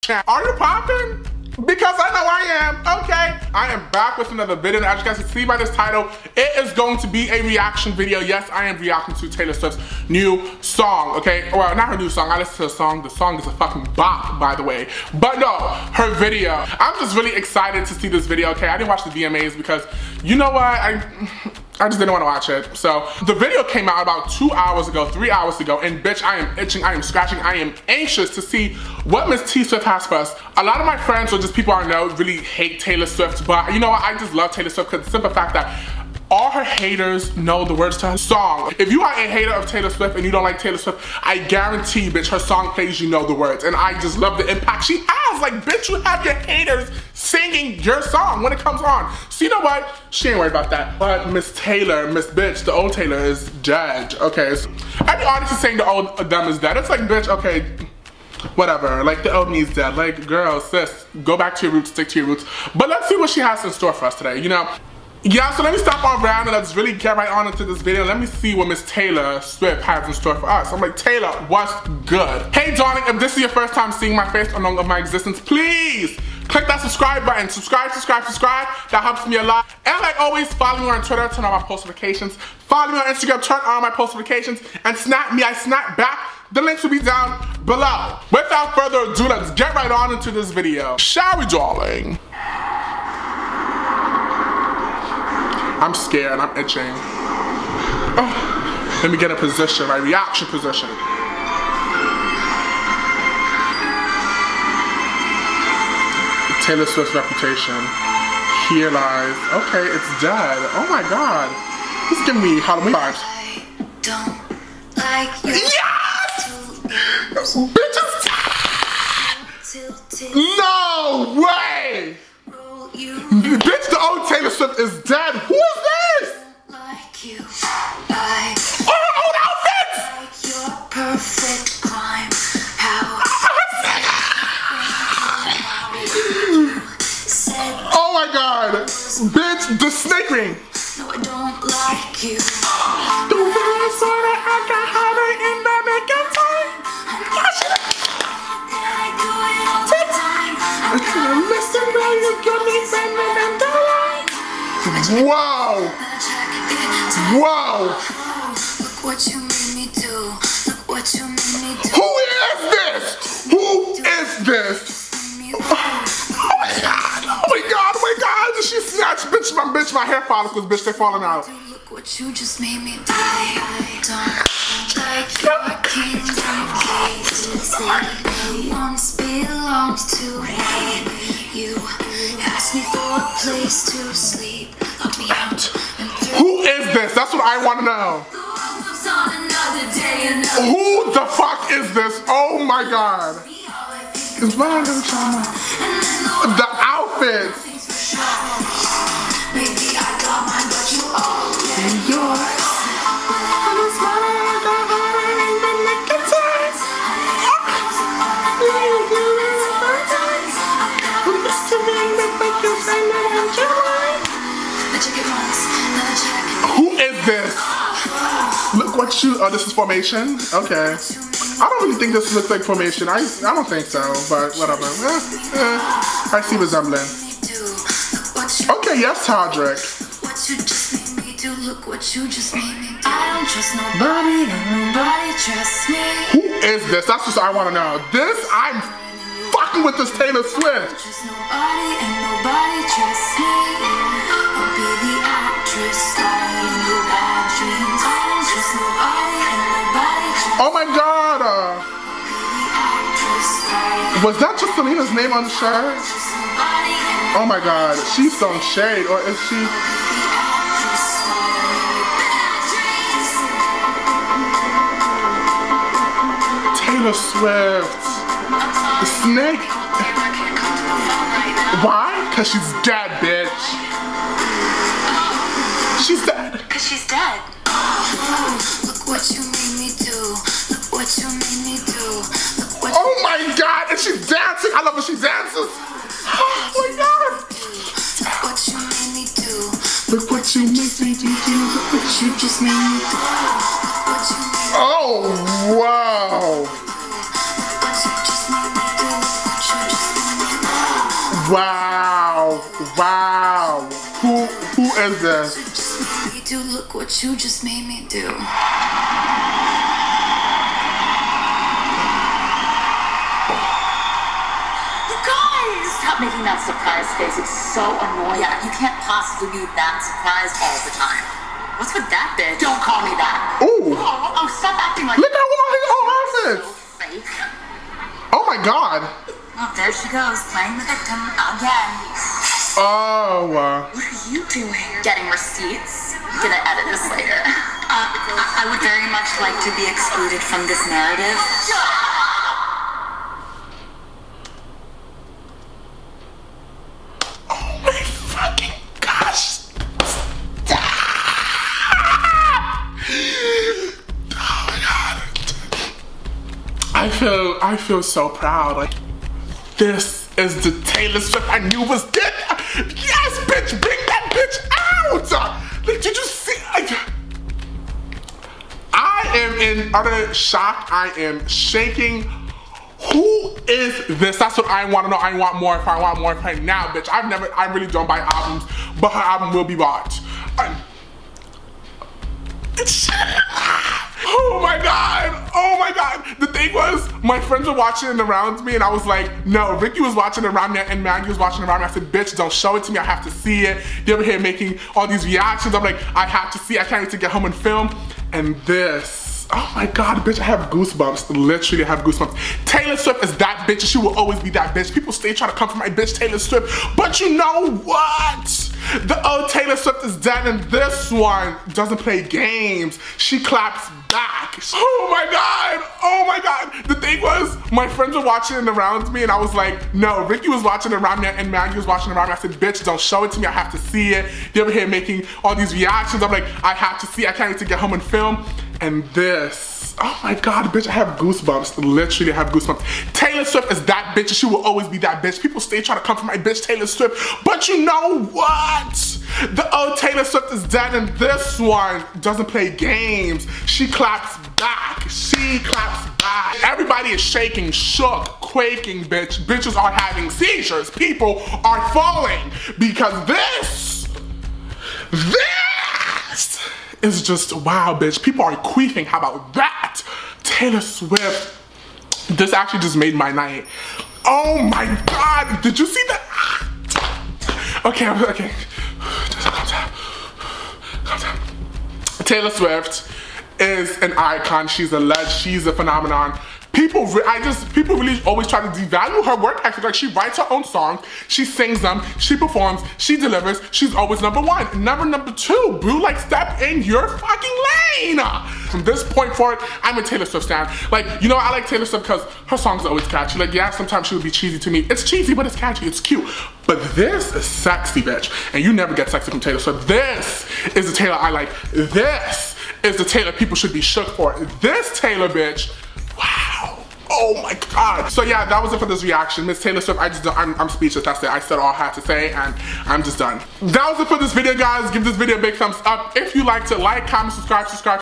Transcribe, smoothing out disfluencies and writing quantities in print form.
Are you popping? Because I know I am, okay? I am back with another video, and as you guys can see by this title, it is going to be a reaction video. Yes, I am reacting to Taylor Swift's new song, okay? Well, not her new song, I listened to the song. The song is a fucking bop, by the way. But no, her video. I'm just really excited to see this video, okay? I didn't watch the VMAs because, you know what? I just didn't want to watch it. So the video came out about 2 hours ago, 3 hours ago, and bitch, I am itching, I am scratching, I am anxious to see what Miss T Swift has for us. A lot of my friends, or just people I know, really hate Taylor Swift, but you know what, I just love Taylor Swift because the simple fact that all her haters know the words to her song. If you are a hater of Taylor Swift and you don't like Taylor Swift, I guarantee you, bitch, her song plays, you know the words. And I just love the impact she has. Like, bitch, you have your haters singing your song when it comes on. So you know what? She ain't worried about that. But Miss Taylor, Miss Bitch, the old Taylor is dead. Okay, so every artist is saying the old them is dead. It's like, bitch, okay, whatever, like the old me's dead. Like, girl, sis, go back to your roots, stick to your roots. But let's see what she has in store for us today, you know? Yeah, so let me stop on around and let's really get right on into this video. Let me see what Miss Taylor Swift has in store for us. I'm like, Taylor, what's good? Hey, darling, if this is your first time seeing my face along of my existence, please click that subscribe button. Subscribe. That helps me a lot. And like always, follow me on Twitter, turn on my post notifications. Follow me on Instagram, turn on my post notifications. And snap me, I snap back. The links will be down below. Without further ado, let's get right on into this video. Shall we, darling? I'm scared, I'm itching. Oh, let me get a position, my reaction position. Taylor Swift's reputation. Here lies. Okay, it's dead. Oh my god. This is giving me Halloween vibes. I don't like you. Yes! Bitches! No way! Bitch, the old Taylor Swift is dead. Who is this? Like you, oh, old outfits! like your perfect climb. How oh my god. Bitch, the snake ring. no, I don't like you. The way I saw that I got harder in the makeup time. I do it all the time. Listen, girl, you got me banging and dying. Wow. Wow. Look what you made me do. Look what you made me do. Who is this? Who is this? Oh my god. Oh my god. Oh my god. Did she snatch? Bitch, my hair follicles, bitch, they're falling out. Look what you just made me do. I don't like your kingdom cases. Once belongs to me. You asked me for a place to sleep. Lock me out. Who is this? That's what I want to know. Who the fuck is this? Oh my god. It's mine, the outfits. Maybe I got mine, but you all yours. Who is this? Look what you, oh, this is Formation? Okay. I don't really think this looks like Formation. I don't think so, but whatever. I see resemblance. Okay, yes, Todrick. Look what you just made me do. I don't trust nobody and nobody trusts me. Who is this? That's just what I want to know. This, I'm fucking with this Taylor Swift. I don't trust nobody and nobody trusts me. I'll be the actress starring in the bad dreams. I don't trust nobody and nobody trusts me. Oh my god. Was that just Selena's name on the shirt? Oh my god. She's throwing shade, or is she? Taylor Swift. The snake. Why? Cause she's dead, bitch. She's dead. Cause she's dead. Look what you made me do. Look what you made me do. Look what oh my god, and she's dancing. I love when she dances. Oh my god. Look what you made me do. Look what you made me do. Look what you just made me do. Oh wow. What you just made me do. What you just Wow. Wow. Who is this? Do look what you just made me do. Stop making that surprise face. It's so annoying. Yeah, you can't possibly be that surprised all the time. What's with that bitch? Don't call me that. Ooh. Oh, stop acting like. Look at all his own outfits. So fake. Oh my God. Oh, there she goes, playing the victim again. Oh. What are you doing? Getting receipts. I'm gonna edit this later. I would very much like to be excluded from this narrative. I feel so proud. Like, this is the Taylor Swift I knew was good. Yes, bitch, bring that bitch out. Like, did you see? I am in utter shock. I am shaking. Who is this? That's what I want to know. I want more. If I want more, right now, bitch. I really don't buy albums, but her album will be bought. Oh my God, oh my God. The thing was, my friends were watching it around me and I was like, no, Ricky was watching it around me and Maggie was watching it around me. I said, bitch, don't show it to me, I have to see it. They're over here making all these reactions. I'm like, I have to see it. I can't wait to get home and film. And this, oh my God, bitch, I have goosebumps. Literally, I have goosebumps. Taylor Swift is that bitch and she will always be that bitch. People stay trying to come for my bitch Taylor Swift, but you know what? The old Taylor Swift is dead and this one doesn't play games. She claps back. Oh my God, oh my God. The thing was, my friends were watching it around me and I was like, no, Ricky was watching it around me and Maggie was watching it around me. I said, bitch, don't show it to me, I have to see it. They're over here making all these reactions. I'm like, I have to see it. I can't wait to get home and film. And this, oh my God, bitch, I have goosebumps. Literally, I have goosebumps. Taylor Swift is that bitch and she will always be that bitch. People stay trying to come for my bitch Taylor Swift, but you know what? The old Taylor Swift is dead and this one doesn't play games. She claps back. She claps back. Everybody is shaking, shook, quaking, bitch. Bitches are having seizures. People are falling because this is just wow, bitch. People are queefing. How about that? Taylor Swift. This actually just made my night. Oh my God. Did you see that? Okay, okay. Just calm down. Taylor Swift is an icon. She's a legend. She's a phenomenon. People really always try to devalue her work ethic. Like, she writes her own songs, she sings them, she performs, she delivers. She's always number one, never number two. Boo, like, step in your fucking lane. From this point forward, I'm a Taylor Swift stan. Like, you know, I like Taylor Swift because her songs are always catchy. Like, yeah, sometimes she would be cheesy to me. It's cheesy, but it's catchy, it's cute. But this is sexy, bitch. And you never get sexy from Taylor Swift. This is the Taylor I like. This is the Taylor people should be shook for. This Taylor, bitch. Wow. Oh my God. So yeah, that was it for this reaction. Miss Taylor Swift, I'm speechless. That's it. I said all I had to say and I'm just done. That was it for this video, guys. Give this video a big thumbs up. If you liked it, like, comment, subscribe.